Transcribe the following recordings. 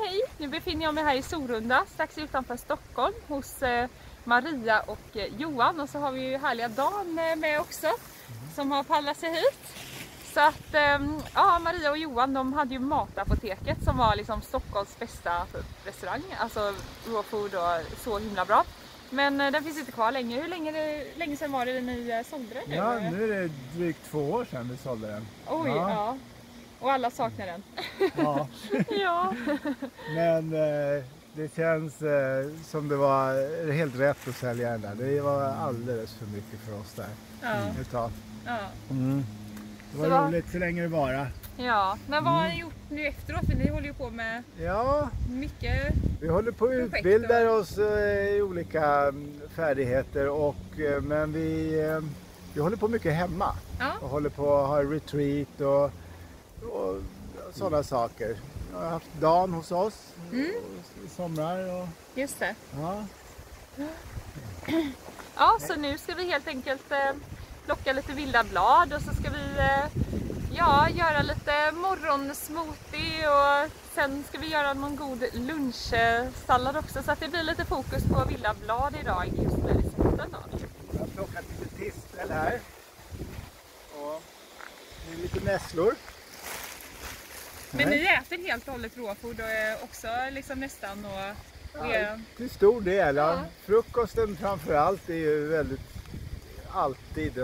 hej! Nu befinner jag mig här i Sorunda, strax utanför Stockholm, hos Maria och Johan. Och så har vi ju härliga Dan med också, som har paddlat sig hit. Så att, ja, Maria och Johan, de hade ju Matapoteket som var liksom Stockholms bästa restaurang. Alltså raw food och så himla bra. Men den finns inte kvar längre. Hur länge sedan var det ni sålde den? Ja, nu är det drygt 2 år sedan vi sålde den. Oj, ja. Och alla saknar den. Ja. Ja. Men det känns som det var helt rätt att sälja den där. Det var alldeles för mycket för oss där. Ja. Ja. Det var roligt så länge det bara. Ja, men vad har ni gjort nu efteråt? För ni håller ju på med mycket. Vi håller på att utbilda oss i olika färdigheter men vi håller på mycket hemma. Ja. Och håller på att ha retreat och sådana saker. Jag har haft Dan hos oss i somrar. Och, just det. Ja. Ja, så nu ska vi helt enkelt plocka lite vilda blad och så ska vi göra lite morgonsmoothie och sen ska vi göra någon god lunchsallad också, så att det blir lite fokus på vilda blad idag just med recepten då. Jag har plockat lite tistel här och lite nässlor. Men ni äter helt och hållet råfod och också liksom nästan till stor del. Ja. Frukosten framförallt är ju alltid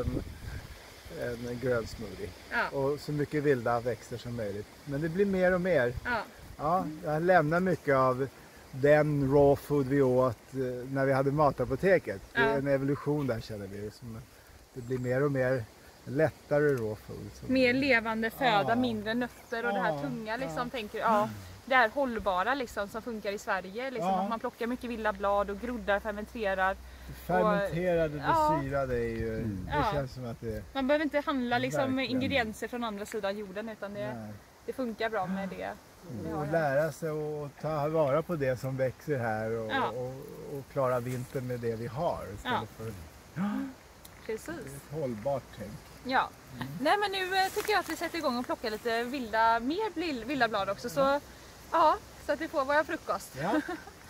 en grön smoothie. Ja. Och så mycket vilda växter som möjligt. Men det blir mer och mer. Ja. Ja, jag lämnar mycket av den raw food vi åt när vi hade Matapoteket. Det är en evolution där, känner vi. Det blir mer och mer lättare raw food. Mer levande föda, mindre nötter och det här tunga liksom, det här hållbara liksom, som funkar i Sverige. Liksom, att man plockar mycket vilda blad och groddar, fermenterar. Fermenterade, syrade är ju, det känns som att det... Man behöver inte handla liksom ingredienser från andra sidan jorden, utan det funkar bra med det. Och lära sig att ta vara på det som växer här och klara vintern med det vi har istället för precis. Ett hållbart tänk. Ja. Nej, men nu tycker jag att vi sätter igång och plockar lite mer vilda blad också, så så att vi får våra frukost. Ja.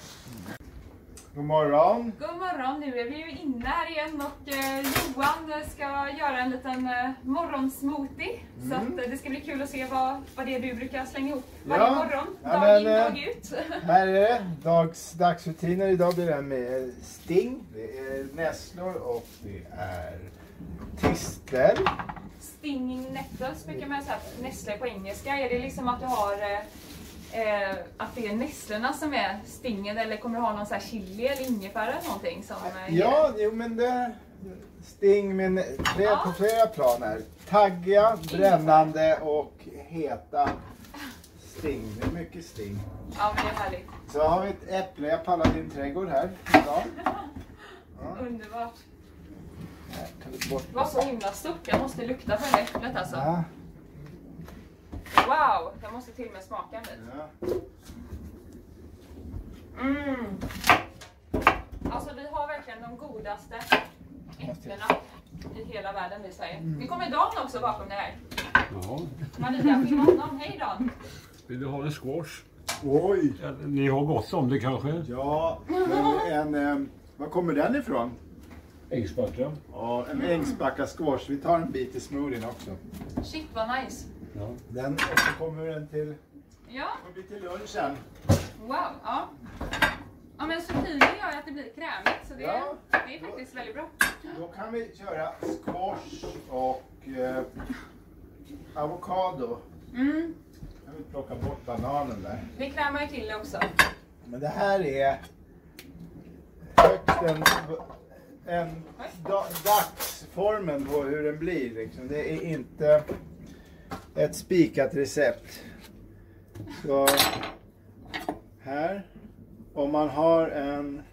God morgon! God morgon! Nu är vi ju inne här igen och Johan ska göra en liten morgonsmoothie. Så att det ska bli kul att se vad det är du brukar slänga ihop varje morgon, dag in, dag ut. Här är det dagsrutiner. Idag blir det med sting, det är nässlor och det är tistel. Stinging nettles brukar man säga, nässlor på engelska. Är det liksom att du har... att det är nässlorna som är stingen, eller kommer du ha någon så här chili eller ingefära eller någonting som men det sting på flera planer. Taggiga, brännande och heta sting. Det är mycket sting. Ja, men det är härligt. Så har vi ett äpple. Jag pallar din trädgård här idag. Underbart. Det var så himla stort. Jag måste lukta på det äpplet alltså. Ja. Wow, jag måste till och med smaka en bit. Alltså vi har verkligen de godaste äpplena i hela världen i Sverige. Vi kommer Dan också bakom det här. Ja. Maria, skilja honom. Hej Dan. Vill du ha en squash? Oj! Ni har gott om det kanske? Ja, var kommer den ifrån? Ängsbacka. Ja, en Ängsbacka squash. Vi tar en bit i smoothien också. Shit vad nice. Ja. Den, och så kommer den till, till lunchen. Wow, ja. Ja, men zucchini gör att det blir krämigt, så det är faktiskt väldigt bra. Då kan vi köra squash och avokado. Jag vill plocka bort bananen där. Vi krämar ju till det också. Men det här är högst en dagsformen på hur den blir. Liksom. Det är inte ett spikat recept. Så här, om man har en...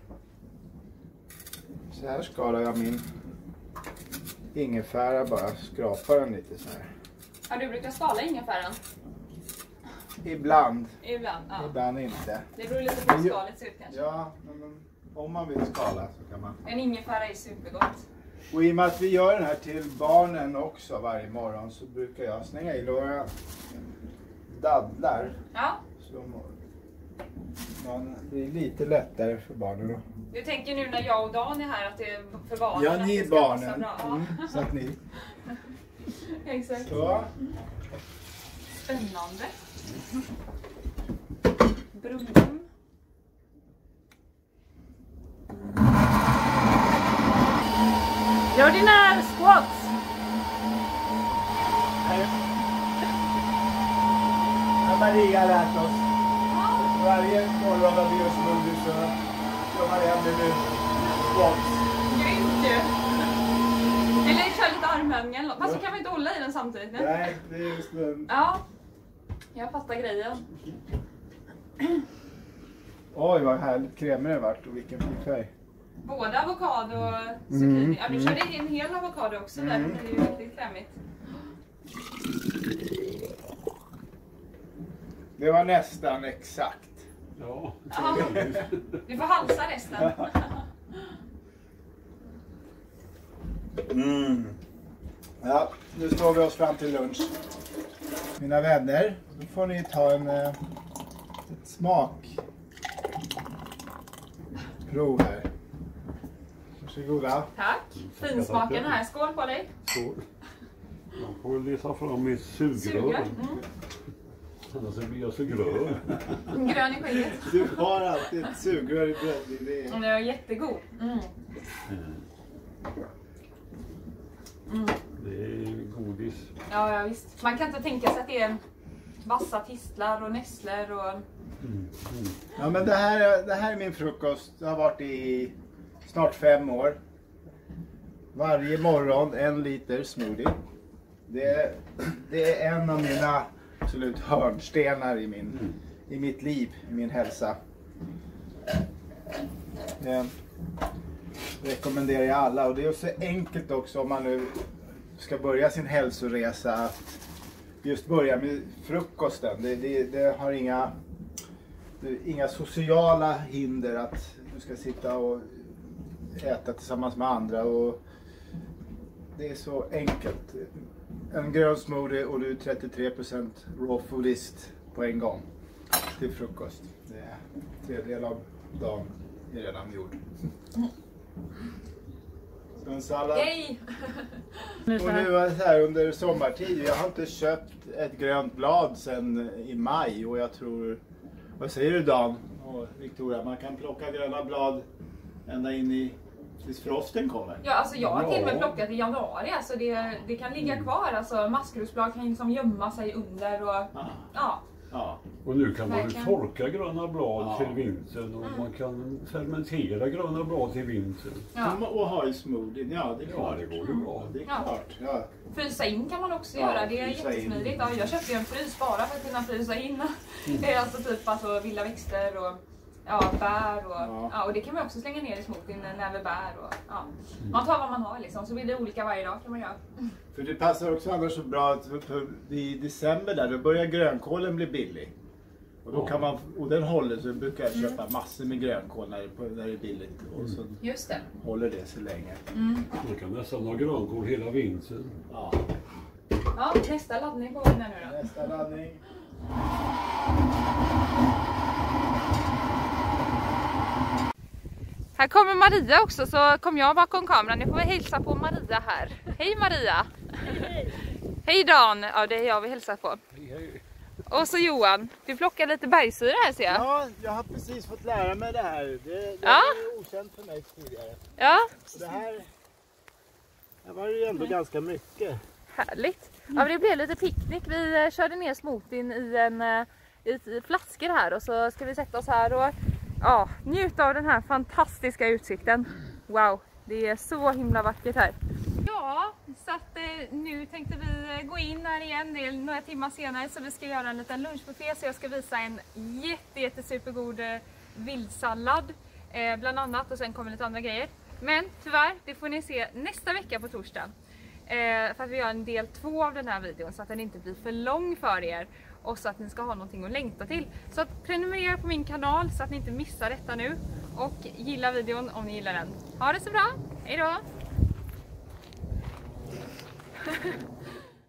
Så här skalar jag min ingefära, bara skrapar den lite så här. Ja, du brukar skala ingefäran? Ibland. Ibland, ja. Ibland inte. Det beror lite på hur skalet ser ut kanske. Ja, men om man vill skala så kan man. En ingefära är supergott. Och i och med att vi gör den här till barnen också varje morgon så brukar jag slänga i några dadlar. Ja. Som Man blir lite lättare för barnen då. Du tänker nu när jag och Dan är här att det är för barnen? Ja, ni är barnen. Så att ni... Exakt. Så. Spännande. Brum. Gör dina squats. Maria har lärt oss. Varje morgon när vi gör smoothie så gör Maria nu squats. Grymt ju. Eller kör lite armhävningar. Fast så kan vi inte hålla i den samtidigt. Ne? Nej, det är just det. Ja, jag fattar grejen. Oj, vad härligt kremer det varit och vilken fin färg. Både avokado och zucchini. Ja, du körde en hel avokado också där. Det är ju riktigt krämigt. Det var nästan exakt. Ja. Ja, du får halsa resten. Ja, nu står vi oss fram till lunch. Mina vänner, då får ni ta ett smakprov här. Varsågoda. Tack. Finsmaken här. Skål på dig. Skål. Jag får leta fram mitt sugrör. Annars blir jag så grön. Grön i skägget. Du har alltid ett sugrör i bröd. Den är jättegod. Det är godis. Ja, visst. Man kan inte tänka sig att det är vassa tistlar och nässlor och... Ja, men det här är min frukost. Det har varit i snart 5 år. Varje morgon 1 liter smoothie. Det är en av mina absolut hörnstenar i mitt liv, i min hälsa. Det rekommenderar jag alla, och det är så enkelt också om man nu ska börja sin hälsoresa att just börja med frukosten. Det har inga sociala hinder att du ska sitta och äta tillsammans med andra, och det är så enkelt. En grön smoothie och du är 33% raw foodist på en gång till frukost. Det är 3/3 av dagen är redan gjord. Så en sallad. Yay! Och nu är det här under sommartid. Jag har inte köpt ett grönt blad sedan i maj, och jag tror, vad säger du Dan och Victoria, man kan plocka gröna blad ända in tills frosten kommer. Ja, alltså jag har till och med plockat i januari, alltså det kan ligga kvar, alltså maskrosblad kan liksom gömma sig under och ja. Och nu kan man ju torka gröna blad till vintern, och man kan fermentera gröna blad till vintern. Och ha i smoothien, det är klart. Ja, det går ju bra. Det är klart, ja. Frysa in kan man också göra, det är jättesmidigt. Ja, jag köpte ju en frys bara för att kunna frysa in. Alltså typ vilda växter och bär och det kan man också slänga ner i smoothien, näverbär och man tar vad man har liksom, så blir det olika varje dag kan man göra. För det passar också annars så bra att i december där, då börjar grönkålen bli billig. Och då kan man, och den håller, så brukar jag köpa massor med grönkål när det är billigt, och så just det. håller det så länge. Man kan nästan ha grönkål hela vintern. Ja, Nästa laddning på den nu då. nästa laddning. Här kommer Maria också, så kom jag bakom kameran. Nu får vi hälsa på Maria här. Hej Maria! Hej! Hej Dan! Ja, det är jag vi hälsar på. Hej. Och så Johan, du plockar lite bergsyra här ser jag. Ja, jag har precis fått lära mig det här. Det är okänt för mig tidigare. Ja. Så det här var ju ändå ganska mycket. Härligt. Ja, men det blev lite picknick. Vi körde ner smoothien i flaskor här, och så ska vi sätta oss här och njuta av den här fantastiska utsikten. Wow, det är så himla vackert här. Ja, så att nu tänkte vi gå in här igen. Det är några timmar senare, så vi ska göra en liten lunchbuffé. Så jag ska visa en supergod vildsallad bland annat, och sen kommer lite andra grejer. Men tyvärr, det får ni se nästa vecka på torsdag. För att vi gör en del 2 av den här videon, så att den inte blir för lång för er. Och så att ni ska ha någonting att längta till. Så att prenumerera på min kanal så att ni inte missar detta nu. Och gilla videon om ni gillar den. Ha det så bra, hej då!